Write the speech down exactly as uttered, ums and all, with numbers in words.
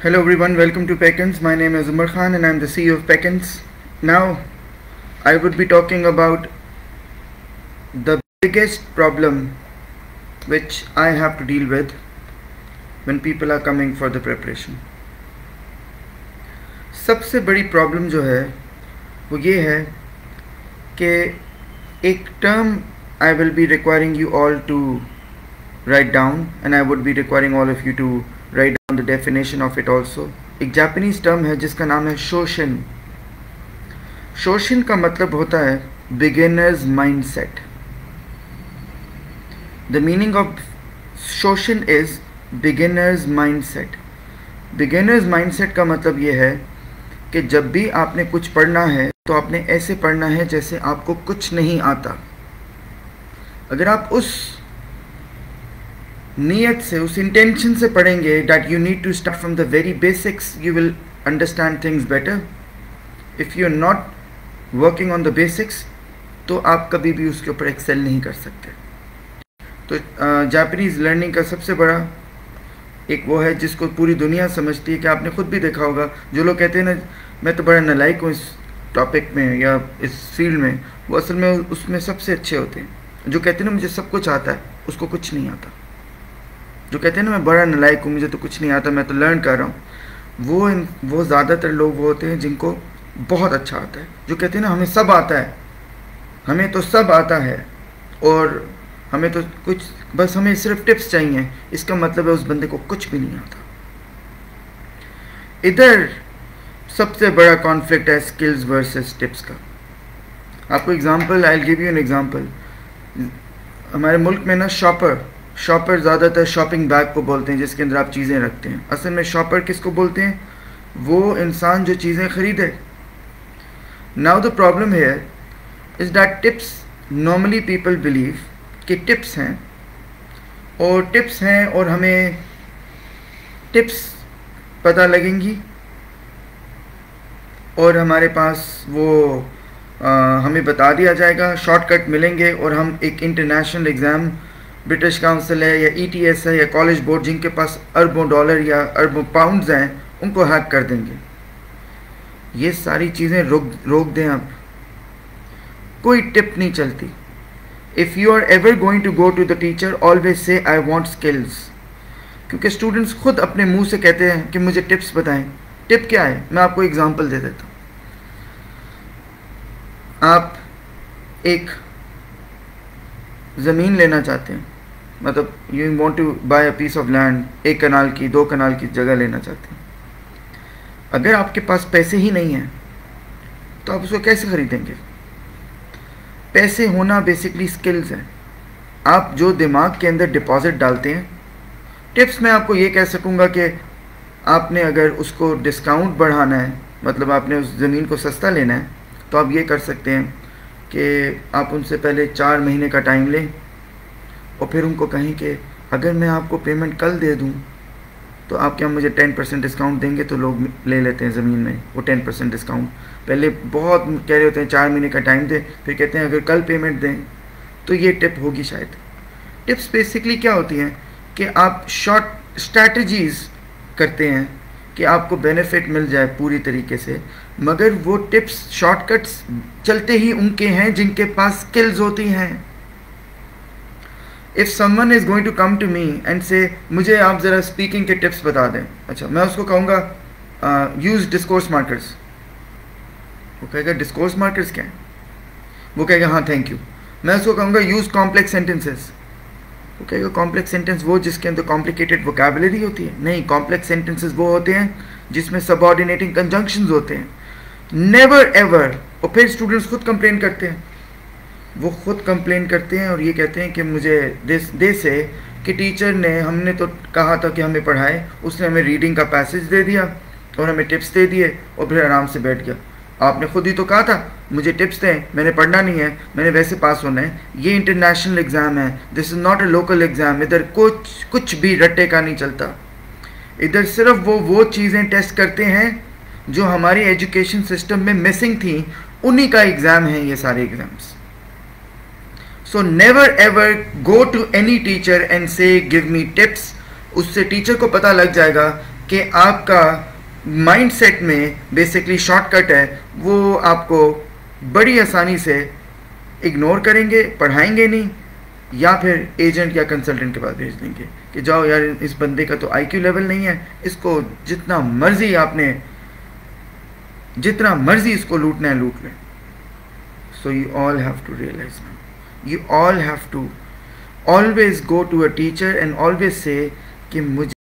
Hello everyone, welcome to Peckins. My name is Umar Khan and I am the C E O of Peckins. Now, I would be talking about the biggest problem which I have to deal with when people are coming for the preparation. सबसे बड़ी problem जो है वो ये है कि एक term I will be requiring you all to write down and I would be requiring all of you to write down the definition of it also. एक जापानीज टर्म है जिसका नाम है शोशिन. शोशिन का मतलब होता है beginners mindset. The meaning of shoshin is beginners mindset. Beginners mindset का मतलब ये है कि जब भी आपने कुछ पढ़ना है तो आपने ऐसे पढ़ना है जैसे आपको कुछ नहीं आता. अगर आप उस नियत से, उस इंटेंशन से पढ़ेंगे that you need to start from the very basics, you will understand things better. If you are not working on the basics, तो आप कभी भी उसके ऊपर एक्सेल नहीं कर सकते. तो जापानीज uh, लर्निंग का सबसे बड़ा एक वो है जिसको पूरी दुनिया समझती है कि आपने खुद भी देखा होगा. जो लोग कहते हैं ना मैं तो बड़ा नालायक हूँ इस टॉपिक में या इस फील्ड में, वो असल में उसमें सबसे अच्छे होते हैं. जो कहते हैं ना मुझे सब कुछ आता है, उसको कुछ नहीं आता. जो कहते हैं ना मैं बड़ा नालायक हूँ, मुझे तो कुछ नहीं आता, मैं तो लर्न कर रहा हूँ, वो वो ज़्यादातर लोग वो होते हैं जिनको बहुत अच्छा आता है. जो कहते हैं ना हमें सब आता है, हमें तो सब आता है और हमें तो कुछ, बस हमें सिर्फ टिप्स चाहिए, इसका मतलब है उस बंदे को कुछ भी नहीं आता. इधर सबसे बड़ा कॉन्फ्लिक्ट है स्किल्स वर्सेस टिप्स का. आपको example, I will give you an example. हमारे मुल्क में ना शॉपर शॉपर ज़्यादातर शॉपिंग बैग को बोलते हैं जिसके अंदर आप चीज़ें रखते हैं. असल में शॉपर किसको बोलते हैं? वो इंसान जो चीज़ें ख़रीदे. Now the problem here is that tips, normally people believe कि टिप्स हैं और टिप्स हैं और हमें टिप्स पता लगेंगी और हमारे पास वो आ, हमें बता दिया जाएगा, शॉर्टकट मिलेंगे और हम एक इंटरनेशनल एग्ज़ाम, ब्रिटिश काउंसिल है या ई टी एस है या कॉलेज बोर्ड जिनके पास अरबों डॉलर या अरबों पाउंड्स हैं, उनको हैक कर देंगे. ये सारी चीज़ें रोक रोक दें आप. कोई टिप नहीं चलती. If you are ever going to go to the teacher, always say I want skills. क्योंकि स्टूडेंट्स खुद अपने मुंह से कहते हैं कि मुझे टिप्स बताएं. टिप क्या है? मैं आपको एग्जांपल दे देता हूँ. आप एक ज़मीन लेना चाहते हैं, मतलब you want to buy a piece of land, एक कनाल की, दो कनाल की जगह लेना चाहते हैं. अगर आपके पास पैसे ही नहीं हैं तो आप उसको कैसे ख़रीदेंगे? पैसे होना बेसिकली स्किल्स है. आप जो दिमाग के अंदर डिपॉजिट डालते हैं. टिप्स में आपको ये कह सकूँगा कि आपने अगर उसको डिस्काउंट बढ़ाना है, मतलब आपने उस ज़मीन को सस्ता लेना है, तो आप ये कर सकते हैं कि आप उनसे पहले चार महीने का टाइम लें और फिर उनको कहें कि अगर मैं आपको पेमेंट कल दे दूं तो आप क्या मुझे टेन परसेंट डिस्काउंट देंगे? तो लोग ले लेते हैं ज़मीन में वो टेन परसेंट डिस्काउंट. पहले बहुत कह रहे होते हैं चार महीने का टाइम दें, फिर कहते हैं अगर कल पेमेंट दें. तो ये टिप होगी शायद. टिप्स बेसिकली क्या होती हैं कि आप शॉर्ट स्ट्रैटेजीज़ करते हैं कि आपको बेनिफिट मिल जाए पूरी तरीके से, मगर वो टिप्स, शॉर्टकट्स चलते ही उनके हैं जिनके पास स्किल्स होती हैं. If someone is going to come to me and say मुझे आप ज़रा स्पीकिंग के टिप्स बता दें, अच्छा मैं उसको कहूँगा यूज़ डिस्कोर्स मार्कर्स. वो कहेगा डिस्कोर्स मार्कर्स क्या है? वो कहेगा हाँ थैंक यू. मैं उसको कहूँगा यूज़ कॉम्प्लेक्स सेंटेंसेस. वो कहेगा कॉम्प्लेक्स सेंटेंस वो जिसके अंदर कॉम्प्लिकेटेड वोकैबुलरी होती है? नहीं, कॉम्प्लेक्स सेंटेंसेस वो होते हैं जिसमें सबऑर्डिनेटिंग कंजंक्शंस होते हैं. Never ever. और फिर स्टूडेंट्स खुद कंप्लेन करते हैं, वो खुद कंप्लेन करते हैं और ये कहते हैं कि मुझे दे, दे से कि टीचर ने, हमने तो कहा था कि हमें पढ़ाए, उसने हमें रीडिंग का पैसेज दे दिया और हमें टिप्स दे दिए और फिर आराम से बैठ गया. आपने खुद ही तो कहा था मुझे टिप्स दें, मैंने पढ़ना नहीं है, मैंने वैसे पास होना है. ये इंटरनेशनल एग्ज़ाम है, this is not a local exam. इधर कुछ कुछ भी रट्टे का नहीं चलता. इधर सिर्फ वो वो चीज़ें टेस्ट करते हैं जो हमारी एजुकेशन सिस्टम में मिसिंग थी, उन्हीं का एग्ज़ाम है ये सारे exams. So never ever go to any teacher and say give me tips. उससे टीचर को पता लग जाएगा कि आपका माइंडसेट में बेसिकली शॉर्टकट है, वो आपको बड़ी आसानी से इग्नोर करेंगे, पढ़ाएंगे नहीं, या फिर एजेंट या कंसल्टेंट के पास भेज देंगे कि जाओ यार इस बंदे का तो आईक्यू लेवल नहीं है, इसको जितना मर्जी आपने जितना मर्जी इसको लूटना है लूट लें। So you all have to realise now, you all have to always go to a teacher and always say कि मुझे